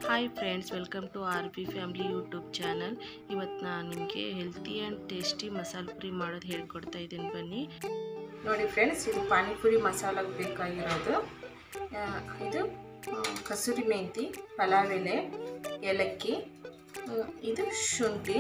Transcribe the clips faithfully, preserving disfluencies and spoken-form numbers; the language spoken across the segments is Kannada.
Hi friends, welcome to R B family YouTube channel. ಇವತ್ತು ನಾನು ನಿಮಗೆ ಹೆಲ್ತಿ ಆ್ಯಂಡ್ ಟೇಸ್ಟಿ ಮಸಾಲೆ ಪುರಿ ಮಾಡೋದು ಹೇಳ್ಕೊಡ್ತಾ ಇದ್ದೀನಿ. ಬನ್ನಿ ನೋಡಿ ಫ್ರೆಂಡ್ಸ್, ಇದು ಪಾನಿಪುರಿ ಮಸಾಲಾಗೆ ಬೇಕಾಗಿರೋದು. ಇದು ಕಸೂರಿ ಮೆಂತಿ, ಪಲಾವ್ ಎಲೆ, ಏಲಕ್ಕಿ, ಇದು ಶುಂಠಿ,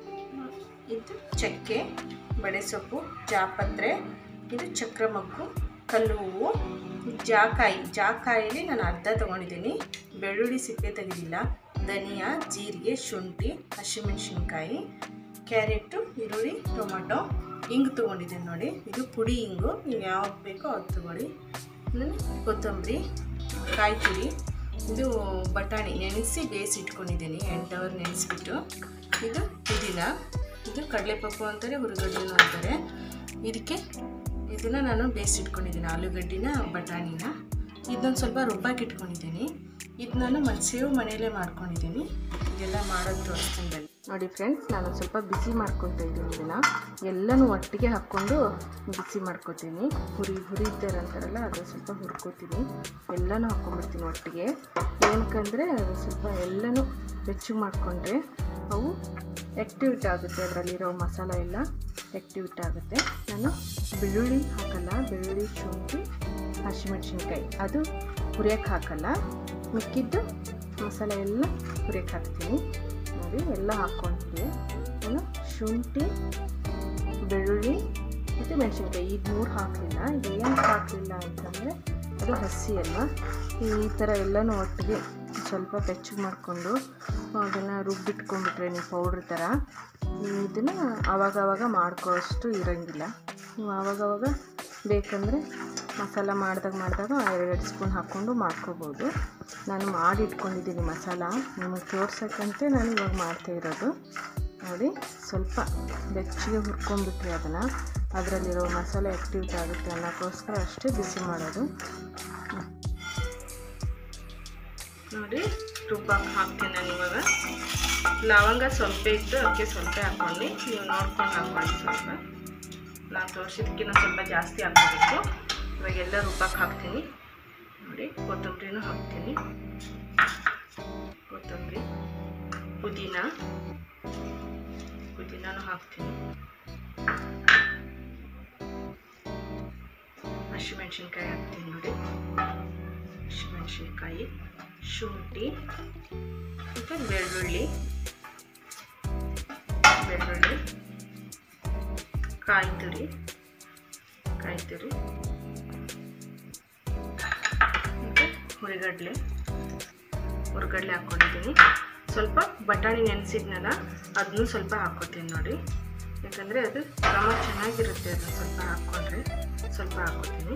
ಇದು ಚಕ್ಕೆ, ಬಡೆಸೊಪ್ಪು, ಜಾಪತ್ರೆ, ಇದು ಚಕ್ರಮಗ್ಗು, ಕಲ್ಲು ಹೂವು, ಜಾಕಾಯಿ ಜಾಕಾಯಲ್ಲಿ ನಾನು ಅರ್ಧ ತೊಗೊಂಡಿದ್ದೀನಿ. ಬೆಳ್ಳುಳ್ಳಿ ಸಿಪ್ಪೆ ತೆಗೆದಿಲ್ಲ. ಧನಿಯಾ, ಜೀರಿಗೆ, ಶುಂಠಿ, ಹಸಿಮೆಣಸಿನ್ಕಾಯಿ, ಕ್ಯಾರೆಟು, ಈರುಳ್ಳಿ, ಟೊಮೆಟೊ, ಹಿಂಗು ತೊಗೊಂಡಿದ್ದೀನಿ. ನೋಡಿ, ಇದು ಪುಡಿ ಹಿಂಗು, ನೀವು ಯಾವಾಗ ಬೇಕೋ ಅದು ತೊಗೊಳ್ಳಿ. ಕೊತ್ತಂಬರಿ, ಕಾಯಿ ತುರಿ, ಇದು ಬಟಾಣಿ ನೆನೆಸಿ ಬೇಯಿಸಿ ಇಟ್ಕೊಂಡಿದ್ದೀನಿ, ಎಂಟು ಅವರ್ ನೆನೆಸ್ಬಿಟ್ಟು. ಇದು ಪುದೀನ, ಇದು ಕಡಲೆಪಪ್ಪು ಅಂತಾರೆ, ಹುರುಗಡ್ಡೆನೂ ಅಂತಾರೆ. ಇದಕ್ಕೆ ಇದನ್ನು ನಾನು ಬೇಯಿಸಿಟ್ಕೊಂಡಿದ್ದೀನಿ, ಆಲೂಗಡ್ಡಿನ ಬಟಾಣಿನ. ಇದೊಂದು ಸ್ವಲ್ಪ ರುಬ್ಬಾಕಿ ಇಟ್ಕೊಂಡಿದ್ದೀನಿ. ಇದು ನಾನು ಮ ಸೇವ್ ಮನೆಯಲ್ಲೇ ಮಾಡ್ಕೊಂಡಿದ್ದೀನಿ. ಇದೆಲ್ಲ ಮಾಡೋದು ತೋರಿಸ್ತೀನಿ ಬನ್ನಿ. ನೋಡಿ ಫ್ರೆಂಡ್ಸ್, ನಾನು ಸ್ವಲ್ಪ ಬಿಸಿ ಮಾಡ್ಕೊತಾ ಇದ್ದೀನಿ. ಇದನ್ನು ಎಲ್ಲನೂ ಒಟ್ಟಿಗೆ ಹಾಕ್ಕೊಂಡು ಬಿಸಿ ಮಾಡ್ಕೊತೀನಿ. ಹುರಿ ಹುರಿತಾರೆ ಅಂತಾರಲ್ಲ, ಅದು ಸ್ವಲ್ಪ ಹುರ್ಕೋತೀನಿ. ಎಲ್ಲನೂ ಹಾಕ್ಕೊಂಡ್ಬಿಡ್ತೀನಿ ಒಟ್ಟಿಗೆ. ಏನಕ್ಕಂದರೆ ಅದು ಸ್ವಲ್ಪ ಎಲ್ಲನೂ ಬೆಚ್ಚಗೆ ಮಾಡಿಕೊಂಡ್ರೆ ಅವು ಆ್ಯಕ್ಟಿವೇಟ್ ಆಗುತ್ತೆ, ಅದರಲ್ಲಿರೋ ಮಸಾಲ ಎಲ್ಲ ಆ್ಯಕ್ಟಿವೇಟ್ ಆಗುತ್ತೆ. ನಾನು ಬೆಳ್ಳುಳ್ಳಿ ಹಾಕಲ್ಲ, ಬೆಳ್ಳುಳ್ಳಿ, ಶುಂಠಿ, ಹಸಿಮೆಣಸಿನ್ಕಾಯಿ ಅದು ಹುರಿಯೋಕ್ಕೆ ಹಾಕಲ್ಲ. ಮಿಕ್ಕಿದ್ದು ಮಸಾಲೆ ಎಲ್ಲ ಹುರಿಯೋಕ್ಕೆ ಹಾಕ್ತೀನಿ. ನೋಡಿ, ಎಲ್ಲ ಹಾಕ್ಕೊಂಡ್ವಿ. ನಾನು ಶುಂಠಿ, ಬೆಳ್ಳುಳ್ಳಿ ಮತ್ತು ಮೆಣಸಿನ್ಕಾಯಿ ಇದು ಮೂರು ಹಾಕಲಿಲ್ಲ. ಇದು ಏನಕ್ಕೆ ಹಾಕಲಿಲ್ಲ ಅಂತಂದರೆ ಅದು ಹಸಿ ಅಲ್ಲ. ಈ ಥರ ಎಲ್ಲನೂ ಒಟ್ಟಿಗೆ ಸ್ವಲ್ಪ ಬೆಚ್ಚಗೆ ಮಾಡಿಕೊಂಡು ಅದನ್ನು ರುಬ್ಬಿಟ್ಕೊಂಡ್ಬಿಟ್ರೆ ನೀವು ಪೌಡ್ರ್ ಥರ, ಇದನ್ನು ಆವಾಗವಾಗ ಮಾಡ್ಕೊಳ್ಳೋಷ್ಟು ಇರೋಂಗಿಲ್ಲ. ನೀವು ಆವಾಗವಾಗ ಬೇಕಂದರೆ ಮಸಾಲ ಮಾಡಿದಾಗ ಮಾಡಿದಾಗ ಎರಡೆರಡು ಸ್ಪೂನ್ ಹಾಕ್ಕೊಂಡು ಮಾಡ್ಕೋಬೋದು. ನಾನು ಮಾಡಿ ಇಟ್ಕೊಂಡಿದ್ದೀನಿ ಮಸಾಲ, ನಿಮಗೆ ತೋರ್ಸೋಕ್ಕಂತೆ ನಾನು ಇವಾಗ ಮಾಡ್ತಾಯಿರೋದು. ನೋಡಿ, ಸ್ವಲ್ಪ ಬೆಚ್ಚಗೆ ಹುರ್ಕೊಂಡ್ಬಿಟ್ರೆ ಅದನ್ನು ಅದರಲ್ಲಿರೋ ಮಸಾಲೆ ಆ್ಯಕ್ಟಿವೇಟ್ ಆಗುತ್ತೆ ಅನ್ನೋಕ್ಕೋಸ್ಕರ ಅಷ್ಟೇ ಬಿಸಿ ಮಾಡೋದು. ನೋಡಿ, ರುಬ್ಬಕ್ಕೆ ಹಾಕ್ತೀನಿ ನಾನು ಇವಾಗ. ಲವಂಗ ಸ್ವಲ್ಪ ಇತ್ತು, ಅದಕ್ಕೆ ಸ್ವಲ್ಪ ಹಾಕ್ಕೊಂಡು ನೀವು ನೋಡ್ಕೊಂಡು ಹಾಕ್ಕೊಳ್ಳಿ. ಸ್ವಲ್ಪ ನಾನು ತೋರಿಸಿದಕ್ಕಿಂತ ಸ್ವಲ್ಪ ಜಾಸ್ತಿ ಹಾಕ್ಕೋಬೇಕು. ಇವಾಗೆಲ್ಲ ರುಬ್ಬಕ್ಕೆ ಹಾಕ್ತೀನಿ. ನೋಡಿ, ಕೊತ್ತಂಬರಿನೂ ಹಾಕ್ತೀನಿ. ಕೊತ್ತಂಬರಿ, ಪುದೀನ ಪುದೀನೂ ಹಾಕ್ತೀನಿ. ಹಸಿಮೆಣಸಿನ್ಕಾಯಿ ಹಾಕ್ತೀನಿ. ನೋಡಿ, ಹಸಿಮೆಣಸಿನ್ಕಾಯಿ, ಶುಂಠಿ, ಮತ್ತು ಬೆಳ್ಳುಳ್ಳಿ ಬೆಳ್ಳುಳ್ಳಿ ಕಾಯಿ ತುರಿ ಕಾಯಿ ತುರಿ ಮತ್ತು ಹುರಿಗಡ್ಲೆ ಹುರಿಗಡ್ಲೆ ಹಾಕ್ಕೊಂಡಿದ್ದೀನಿ. ಸ್ವಲ್ಪ ಬಟಾಣಿ ನೆನೆಸಿದ್ನಲ್ಲ, ಅದನ್ನೂ ಸ್ವಲ್ಪ ಹಾಕ್ಕೊತೀನಿ. ನೋಡಿ, ಯಾಕಂದರೆ ಅದು ಕ್ರಮ ಚೆನ್ನಾಗಿರುತ್ತೆ. ಅದನ್ನು ಸ್ವಲ್ಪ ಹಾಕ್ಕೊಂಡ್ರೆ ಸ್ವಲ್ಪ ಹಾಕ್ಕೊತೀನಿ.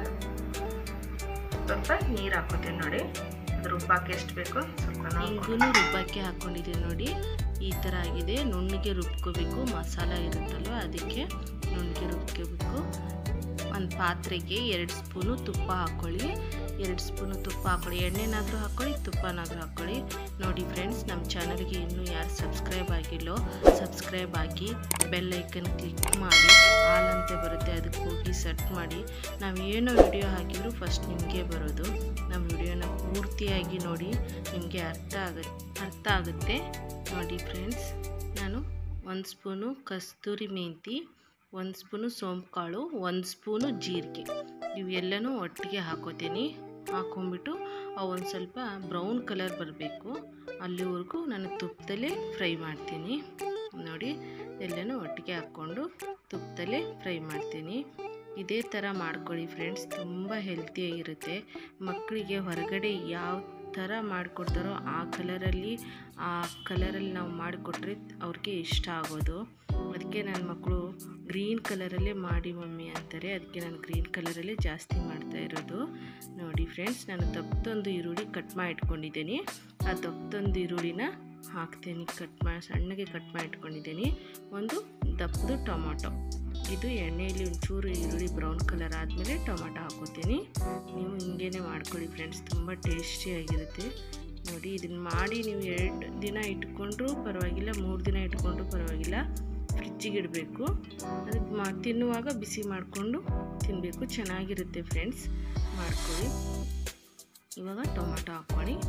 ಸ್ವಲ್ಪ ನೀರು ಹಾಕ್ಕೊತೀನಿ. ನೋಡಿ, ಅದು ರುಬ್ಬಾಕಿ ಎಷ್ಟು ಬೇಕೋ ಸ್ವಲ್ಪ. ಹಿಂಗೂ ರುಬ್ಬಾಕಿ ಹಾಕ್ಕೊಂಡಿದ್ದೀನಿ. ನೋಡಿ, ಈ ಥರ ಆಗಿದೆ. ನುಣ್ಣಗೆ ರುಬ್ಕೋಬೇಕು. ಮಸಾಲ ಇರುತ್ತಲ್ವ, ಅದಕ್ಕೆ ನುಣ್ಣಗೆ ರುಬ್ಕೋಬೇಕು. ಒಂದು ಪಾತ್ರೆಗೆ ಎರಡು ಸ್ಪೂನು ತುಪ್ಪ ಹಾಕ್ಕೊಳ್ಳಿ. ಎರಡು ಸ್ಪೂನು ತುಪ್ಪ ಹಾಕ್ಕೊಳ್ಳಿ. ಎಣ್ಣೆನಾದರೂ ಹಾಕ್ಕೊಳ್ಳಿ, ತುಪ್ಪನಾದರೂ ಹಾಕ್ಕೊಳ್ಳಿ. ನೋಡಿ ಫ್ರೆಂಡ್ಸ್, ನಮ್ಮ ಚಾನಲ್ಗೆ ಇನ್ನೂ ಯಾರು ಸಬ್ಸ್ಕ್ರೈಬ್ ಆಗಿಲ್ಲೋ ಸಬ್ಸ್ಕ್ರೈಬ್ ಆಗಿ, ಬೆಲ್ ಐಕನ್ ಕ್ಲಿಕ್ ಮಾಡಿ, ಆಲ್ ಅಂತ ಬರುತ್ತೆ, ಅದಕ್ಕೆ ಹೋಗಿ ಸೆಟ್ ಮಾಡಿ. ನಾವು ಏನೋ ವಿಡಿಯೋ ಹಾಕಿದರೂ ಫಸ್ಟ್ ನಿಮಗೆ ಬರೋದು. ನಮ್ಮ ವಿಡಿಯೋನ ಪೂರ್ತಿಯಾಗಿ ನೋಡಿ, ನಿಮಗೆ ಅರ್ಥ ಆಗುತ್ತೆ ಅರ್ಥ ಆಗುತ್ತೆ ನೋಡಿ ಫ್ರೆಂಡ್ಸ್. ನಾನು ಒಂದು ಸ್ಪೂನು ಕಸ್ತೂರಿ ಮೆಂತಿ, ಒಂದು ಸ್ಪೂನು ಸೋಂಪು ಕಾಳು, ಒಂದು ಸ್ಪೂನು ಜೀರಿಗೆ ಇವೆಲ್ಲನೂ ಒಟ್ಟಿಗೆ ಹಾಕೋತೀನಿ. ಹಾಕ್ಕೊಂಬಿಟ್ಟು ಅವು ಒಂದು ಸ್ವಲ್ಪ ಬ್ರೌನ್ ಕಲರ್ ಬರಬೇಕು, ಅಲ್ಲಿವರೆಗೂ ನಾನು ತುಪ್ಪದಲ್ಲೇ ಫ್ರೈ ಮಾಡ್ತೀನಿ. ನೋಡಿ, ಎಲ್ಲನೂ ಒಟ್ಟಿಗೆ ಹಾಕ್ಕೊಂಡು ತುಪ್ಪದಲ್ಲೇ ಫ್ರೈ ಮಾಡ್ತೀನಿ. ಇದೇ ಥರ ಮಾಡ್ಕೊಳ್ಳಿ ಫ್ರೆಂಡ್ಸ್, ತುಂಬ ಹೆಲ್ತಿಯಾಗಿರುತ್ತೆ. ಮಕ್ಕಳಿಗೆ ಹೊರಗಡೆ ಯಾವ ಥರ ಮಾಡಿಕೊಡ್ತಾರೋ ಆ ಕಲರಲ್ಲಿ ಆ ಕಲರಲ್ಲಿ ನಾವು ಮಾಡಿಕೊಟ್ರೆ ಅವ್ರಿಗೆ ಇಷ್ಟ ಆಗೋದು. ಅದಕ್ಕೆ ನನ್ನ ಮಕ್ಕಳು ಗ್ರೀನ್ ಕಲರಲ್ಲೇ ಮಾಡಿ ಮಮ್ಮಿ ಅಂತಾರೆ. ಅದಕ್ಕೆ ನಾನು ಗ್ರೀನ್ ಕಲರಲ್ಲೇ ಜಾಸ್ತಿ ಮಾಡ್ತಾ ಇರೋದು. ನೋಡಿ ಫ್ರೆಂಡ್ಸ್, ನಾನು ದಪ್ಪದೊಂದು ಈರುಳ್ಳಿ ಕಟ್ ಮಾಡಿ ಇಟ್ಕೊಂಡಿದ್ದೀನಿ. ಆ ದಪ್ಪದೊಂದು ಈರುಳ್ಳಿನ ಹಾಕ್ತೀನಿ. ಕಟ್ ಮಾಡಿ ಸಣ್ಣಗೆ ಕಟ್ ಮಾಡಿ ಇಟ್ಕೊಂಡಿದ್ದೀನಿ. ಒಂದು ದಪ್ಪದು ಟೊಮಾಟೊ, ಇದು ಎಣ್ಣೆಯಲ್ಲಿ ಒಂಚೂರು ಈರುಳ್ಳಿ ಬ್ರೌನ್ ಕಲರ್ ಆದಮೇಲೆ ಟೊಮಾಟೊ ಹಾಕೋತೀನಿ. ನೀವು ಹಿಂಗೇ ಮಾಡ್ಕೊಳ್ಳಿ ಫ್ರೆಂಡ್ಸ್, ತುಂಬ ಟೇಸ್ಟಿಯಾಗಿರುತ್ತೆ. ನೋಡಿ, ಇದನ್ನು ಮಾಡಿ ನೀವು ಎರಡು ದಿನ ಇಟ್ಕೊಂಡ್ರೂ ಪರವಾಗಿಲ್ಲ, ಮೂರು ದಿನ ಇಟ್ಕೊಂಡ್ರೂ ಪರವಾಗಿಲ್ಲ. ಫ್ರಿಜ್ಜಿಗೆ ಇಡಬೇಕು. ಅದಕ್ಕೆ ಮಾ ತಿನ್ನುವಾಗ ಬಿಸಿ ಮಾಡಿಕೊಂಡು ತಿನ್ನಬೇಕು, ಚೆನ್ನಾಗಿರುತ್ತೆ ಫ್ರೆಂಡ್ಸ್. ಮಾಡ್ಕೊಳ್ಳಿ. ಇವಾಗ ಟೊಮಾಟೊ ಹಾಕ್ಕೊಳ್ಳಿ. ಟೊಮಾಟೊ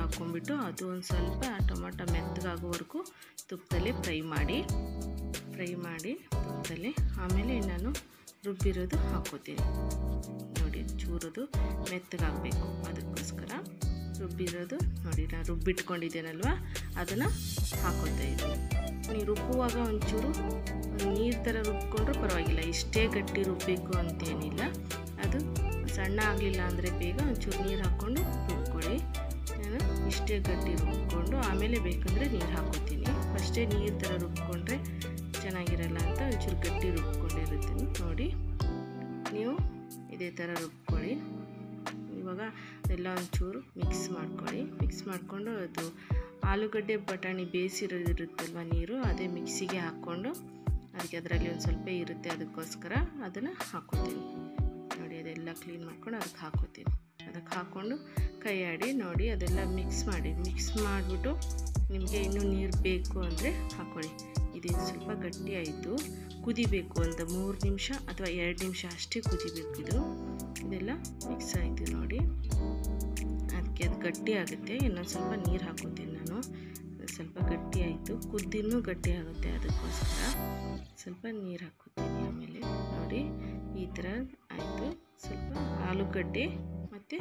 ಹಾಕ್ಕೊಂಡ್ಬಿಟ್ಟು ಅದು ಒಂದು ಸ್ವಲ್ಪ ಟೊಮೊಟೊ ಮೆತ್ತಗಾಗೋವರೆಗೂ ತುಪ್ಪದಲ್ಲೇ ಫ್ರೈ ಮಾಡಿ ಫ್ರೈ ಮಾಡಿ ತುಪ್ಪದಲ್ಲೇ ಆಮೇಲೆ ನಾನು ರುಬ್ಬಿರೋದು ಹಾಕ್ಕೋತೀನಿ ನೋಡಿ. ಚೂರೋದು ಮೆತ್ತಗಾಗಬೇಕು, ಅದಕ್ಕೋಸ್ಕರ ರುಬ್ಬಿರೋದು ನೋಡಿ ನಾನು ರುಬ್ಬಿಟ್ಕೊಂಡಿದ್ದೇನಲ್ವ ಅದನ್ನು ಹಾಕೋತಾ ಇದ್ದೀನಿ. ನೀವು ರುಬ್ಬುವಾಗ ಒಂಚೂರು ನೀರು ಥರ ರುಬ್ಕೊಂಡ್ರೂ ಪರವಾಗಿಲ್ಲ, ಇಷ್ಟೇ ಗಟ್ಟಿ ರುಬ್ಬಬೇಕು ಅಂತೇನಿಲ್ಲ. ಅದು ಸಣ್ಣ ಆಗಲಿಲ್ಲ ಅಂದರೆ ಬೇಗ ಒಂಚೂರು ನೀರು ಹಾಕ್ಕೊಂಡು ರುಬ್ಕೊಳ್ಳಿ. ನಾನು ಇಷ್ಟೇ ಗಟ್ಟಿ ರುಬ್ಕೊಂಡು ಆಮೇಲೆ ಬೇಕಂದರೆ ನೀರು ಹಾಕೋತೀನಿ. ಫಸ್ಟೇ ನೀರು ಥರ ರುಬ್ಕೊಂಡ್ರೆ ಚೆನ್ನಾಗಿರಲ್ಲ ಅಂತ ಒಂಚೂರು ಗಟ್ಟಿ ರುಬ್ಕೊಂಡಿರುತ್ತೀನಿ ನೋಡಿ. ನೀವು ಇದೇ ಥರ ರುಬ್ಕೊಳ್ಳಿ. ಇವಾಗ ಎಲ್ಲ ಒಂಚೂರು ಮಿಕ್ಸ್ ಮಾಡ್ಕೊಳ್ಳಿ. ಮಿಕ್ಸ್ ಮಾಡಿಕೊಂಡು ಅದು ಆಲೂಗಡ್ಡೆ ಬಟಾಣಿ ಬೇಯಿಸಿರೋದಿರುತ್ತಲ್ವ ನೀರು, ಅದೇ ಮಿಕ್ಸಿಗೆ ಹಾಕ್ಕೊಂಡು ಅದಕ್ಕೆ ಅದರಲ್ಲಿ ಒಂದು ಸ್ವಲ್ಪ ಇರುತ್ತೆ, ಅದಕ್ಕೋಸ್ಕರ ಅದನ್ನು ಹಾಕ್ಕೋತೀನಿ ನೋಡಿ. ಅದೆಲ್ಲ ಕ್ಲೀನ್ ಮಾಡ್ಕೊಂಡು ಅದಕ್ಕೆ ಹಾಕ್ಕೋತೀನಿ. ಅದಕ್ಕೆ ಹಾಕ್ಕೊಂಡು ಕೈ ಆಡಿ ನೋಡಿ ಅದೆಲ್ಲ ಮಿಕ್ಸ್ ಮಾಡಿ. ಮಿಕ್ಸ್ ಮಾಡಿಬಿಟ್ಟು ನಿಮಗೆ ಇನ್ನೂ ನೀರು ಬೇಕು ಅಂದರೆ ಹಾಕ್ಕೊಳ್ಳಿ. ಇದು ಸ್ವಲ್ಪ ಗಟ್ಟಿ ಆಯಿತು, ಕುದಿಬೇಕು ಒಂದು ಮೂರು ನಿಮಿಷ ಅಥವಾ ಎರಡು ನಿಮಿಷ ಅಷ್ಟೇ ಕುದಿಬೇಕು. ಇದು ಇದೆಲ್ಲ ಮಿಕ್ಸ್ ಆಯಿತು ನೋಡಿ. ಅದಕ್ಕೆ ಅದು ಗಟ್ಟಿ ಆಗುತ್ತೆ. ಇನ್ನೊಂದು ಸ್ವಲ್ಪ ನೀರು ಹಾಕೋತೀನಿ ನಾನು. ಸ್ವಲ್ಪ ಗಟ್ಟಿ ಆಯಿತು, ಕುದ್ದಿನೂ ಗಟ್ಟಿ ಆಗುತ್ತೆ, ಅದಕ್ಕೋಸ್ಕರ ಸ್ವಲ್ಪ ನೀರು ಹಾಕೋತೀನಿ. ಆಮೇಲೆ ನೋಡಿ ಈ ಥರ ಆಯಿತು. ಸ್ವಲ್ಪ ಆಲೂಗಡ್ಡೆ ಮತ್ತು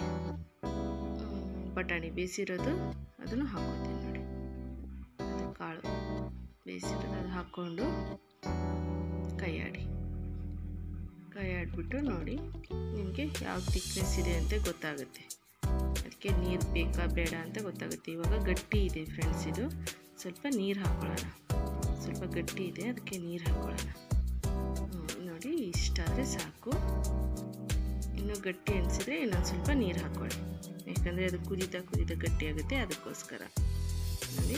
ಬಟಾಣಿ ಬೇಯಿಸಿರೋದು ಅದನ್ನು ಹಾಕೋತೀನಿ ನೋಡಿ. ಅದು ಕಾಳು ಬೇಯಿಸಿರೋದು ಅದು ಹಾಕ್ಕೊಂಡು ಕೈ ಆಡಿ ಕೈ ಆಡಿಬಿಟ್ಟು ನೋಡಿ ನಿಮಗೆ ಯಾವ ಥಿಕ್ನೆಸ್ ಇದೆ ಅಂತ ಗೊತ್ತಾಗುತ್ತೆ. ಅದಕ್ಕೆ ನೀರು ಬೇಕಾ ಬೇಡ ಅಂತ ಗೊತ್ತಾಗುತ್ತೆ. ಇವಾಗ ಗಟ್ಟಿ ಇದೆ ಫ್ರೆಂಡ್ಸ್, ಇದು ಸ್ವಲ್ಪ ನೀರು ಹಾಕ್ಕೊಳ್ಳೋಣ. ಸ್ವಲ್ಪ ಗಟ್ಟಿ ಇದೆ, ಅದಕ್ಕೆ ನೀರು ಹಾಕ್ಕೊಳ್ಳೋಣ ನೋಡಿ. ಇಷ್ಟಾದರೆ ಸಾಕು. ಇನ್ನೂ ಗಟ್ಟಿ ಅನಿಸಿದ್ರೆ ಇನ್ನೊಂದು ಸ್ವಲ್ಪ ನೀರು ಹಾಕ್ಕೊಳ್ಳಿ, ಯಾಕಂದರೆ ಅದು ಕುದಿತಾ ಕುದಿತಾ ಗಟ್ಟಿ ಆಗುತ್ತೆ, ಅದಕ್ಕೋಸ್ಕರ ನೋಡಿ.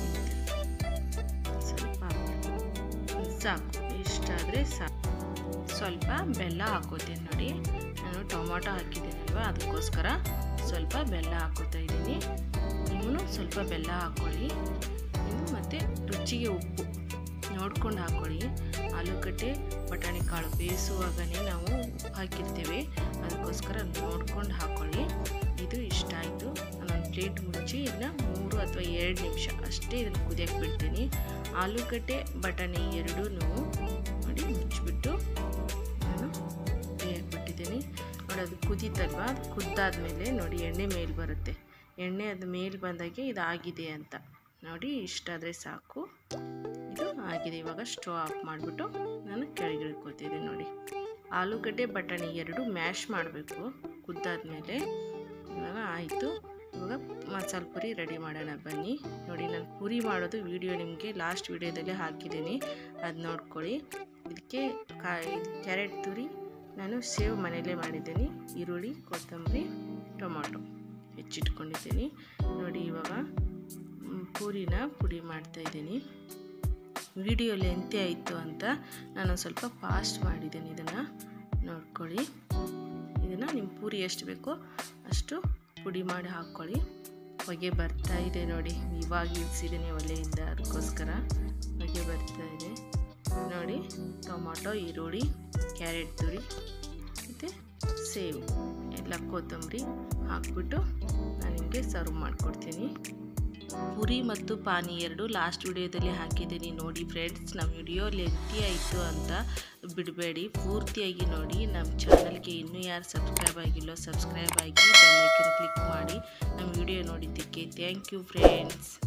ಸ್ವಲ್ಪ ಸಾಕು, ಇಷ್ಟಾದರೆ ಸಾಕು. ಸ್ವಲ್ಪ ಬೆಲ್ಲ ಹಾಕೋತೀನಿ ನೋಡಿ. ನಾನು ಟೊಮೊಟೊ ಹಾಕಿದ್ದೀನಲ್ವ ಅದಕ್ಕೋಸ್ಕರ ಸ್ವಲ್ಪ ಬೆಲ್ಲ ಹಾಕೋತಾ ಇದ್ದೀನಿ. ನೀವು ಸ್ವಲ್ಪ ಬೆಲ್ಲ ಹಾಕ್ಕೊಳ್ಳಿ. ನೀವು ಮತ್ತು ರುಚಿಗೆ ಉಪ್ಪು ನೋಡ್ಕೊಂಡು ಹಾಕ್ಕೊಳ್ಳಿ. ಆಲೂಗಡ್ಡೆ ಬಟಾಣಿ ಕಾಳು ಬೇಯಿಸುವಾಗಲೇ ನಾವು ಉಪ್ಪು ಹಾಕಿರ್ತೇವೆ, ಅದಕ್ಕೋಸ್ಕರ ನೋಡ್ಕೊಂಡು ಹಾಕ್ಕೊಳ್ಳಿ. ಇದು ಇಷ್ಟ ಆಯಿತು. ನಾನೊಂದು ಪ್ಲೇಟ್ ಮುಚ್ಚಿ ಇದನ್ನ ಮೂರು ಅಥವಾ ಎರಡು ನಿಮಿಷ ಅಷ್ಟೇ ಇದನ್ನು ಕುದಿಯಕ್ಕೆ ಬಿಡ್ತೀನಿ. ಆಲೂಗಡ್ಡೆ ಬಟಾಣಿ ಎರಡೂ ನೋಡಿ ಮುಚ್ಚಿಬಿಟ್ಟು ನಾನು ಬೇಯಕ್ಕೆ ಬಿಟ್ಟಿದ್ದೀನಿ ನೋಡಿ. ಅದು ಕುದೀತಲ್ವ, ಅದು ಕುದ್ದಾದ್ಮೇಲೆ ನೋಡಿ ಎಣ್ಣೆ ಮೇಲೆ ಬರುತ್ತೆ. ಎಣ್ಣೆ ಅದು ಮೇಲೆ ಬಂದಾಗೆ ಇದು ಆಗಿದೆ ಅಂತ ನೋಡಿ. ಇಷ್ಟಾದರೆ ಸಾಕು, ಇದು ಆಗಿದೆ. ಇವಾಗ ಸ್ಟವ್ ಆಫ್ ಮಾಡಿಬಿಟ್ಟು ನಾನು ಕೆಳಗೆ ಇಳ್ಕೊತಿದ್ದೀನಿ ನೋಡಿ. ಆಲೂಗಡ್ಡೆ ಬಟಾಣಿ ಎರಡು ಮ್ಯಾಶ್ ಮಾಡಬೇಕು ಕುದ್ದಾದ್ಮೇಲೆ. ಇವಾಗ ಆಯಿತು. ಇವಾಗ ಮಸಾಲೆ ಪುರಿ ರೆಡಿ ಮಾಡೋಣ ಬನ್ನಿ. ನೋಡಿ ನಾನು ಪುರಿ ಮಾಡೋದು ವಿಡಿಯೋ ನಿಮಗೆ ಲಾಸ್ಟ್ ವಿಡಿಯೋದಲ್ಲಿ ಹಾಕಿದ್ದೀನಿ, ಅದು ನೋಡ್ಕೊಳ್ಳಿ. ಇದಕ್ಕೆ ಕಾಯಿ ಕ್ಯಾರೆಟ್ ತುರಿ ನಾನು ಸೇವ್ ಮನೆಯಲ್ಲೇ ಮಾಡಿದ್ದೀನಿ. ಈರುಳ್ಳಿ, ಕೊತ್ತಂಬರಿ, ಟೊಮೊಟೊ ಹೆಚ್ಚಿಟ್ಕೊಂಡಿದ್ದೀನಿ ನೋಡಿ. ಇವಾಗ ಪೂರಿನ ಪುಡಿ ಮಾಡ್ತಾಯಿದ್ದೀನಿ. ವಿಡಿಯೋ ಲೆಂತಿ ಆಯಿತು ಅಂತ ನಾನು ಸ್ವಲ್ಪ ಫಾಸ್ಟ್ ಮಾಡಿದ್ದೀನಿ, ಇದನ್ನು ನೋಡ್ಕೊಳ್ಳಿ. ಇದನ್ನು ನಿಮ್ಮ ಪೂರಿ ಎಷ್ಟು ಬೇಕೋ ಅಷ್ಟು ಪುಡಿ ಮಾಡಿ ಹಾಕ್ಕೊಳ್ಳಿ. ಹೊಗೆ ಬರ್ತಾ ಇದೆ ನೋಡಿ, ಇವಾಗ ಇಳಿಸಿದ್ದೀನಿ ಒಲೆಯಿಂದ, ಅದಕ್ಕೋಸ್ಕರ ಹೊಗೆ ಬರ್ತಾ ಇದೆ ನೋಡಿ. ಟೊಮೊಟೊ, ಈರುಳ್ಳಿ, ಕ್ಯಾರೆಟ್ ತುರಿ ಮತ್ತು ಸೇವು ಎಲ್ಲ ಕೊತ್ತಂಬರಿ ಹಾಕ್ಬಿಟ್ಟು ನಾನು ನಿಮಗೆ ಸರ್ವ್ ಮಾಡಿಕೊಡ್ತೀನಿ. ಪುರಿ ಮತ್ತು ಪಾನಿ ಎರಡು ಲಾಸ್ಟ್ ವಿಡಿಯೋದಲ್ಲಿ ಹಾಕಿದ್ದೀನಿ ನೋಡಿ ಫ್ರೆಂಡ್ಸ್. ನಮ್ಮ ವಿಡಿಯೋ ಲೆಂತಿ ಆಯಿತು ಅಂತ ಬಿಡಬೇಡಿ, ಪೂರ್ತಿಯಾಗಿ ನೋಡಿ. ನಮ್ಮ ಚಾನಲ್ಗೆ ಇನ್ನೂ ಯಾರು ಸಬ್ಸ್ಕ್ರೈಬ್ ಆಗಿಲ್ಲೋ ಸಬ್ಸ್ಕ್ರೈಬ್ ಆಗಿ ಬೆಲ್ ಐಕನ್ ಕ್ಲಿಕ್ ಮಾಡಿ ನಮ್ಮ ವಿಡಿಯೋ ನೋಡಿದ್ದಕ್ಕೆ ಥ್ಯಾಂಕ್ ಯು ಫ್ರೆಂಡ್ಸ್.